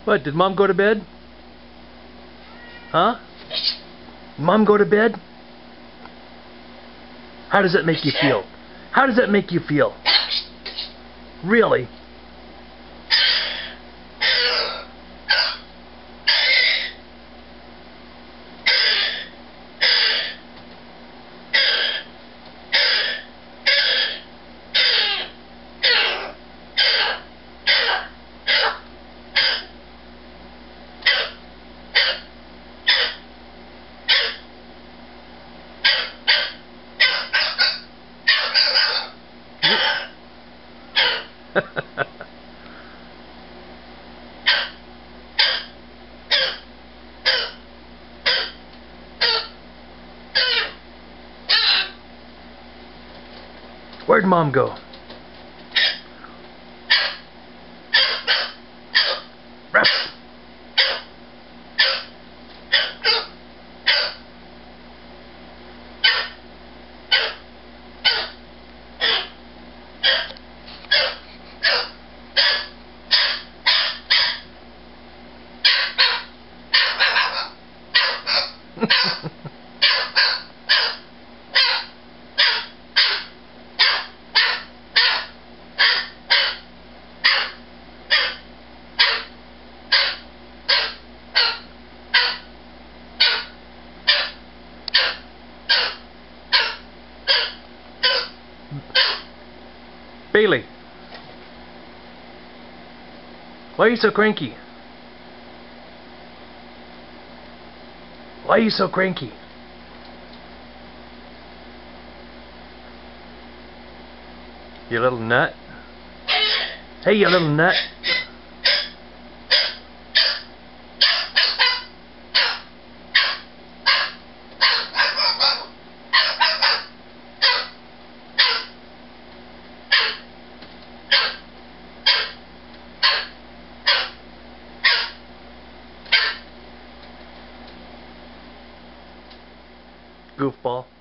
What, did Mom go to bed? Huh? Mom go to bed? How does that make you feel? How does that make you feel? Really? Where'd Mom go? Ruff. Bailey, why are you so cranky? Why are you so cranky? You little nut. Hey, you little nut. Goofball.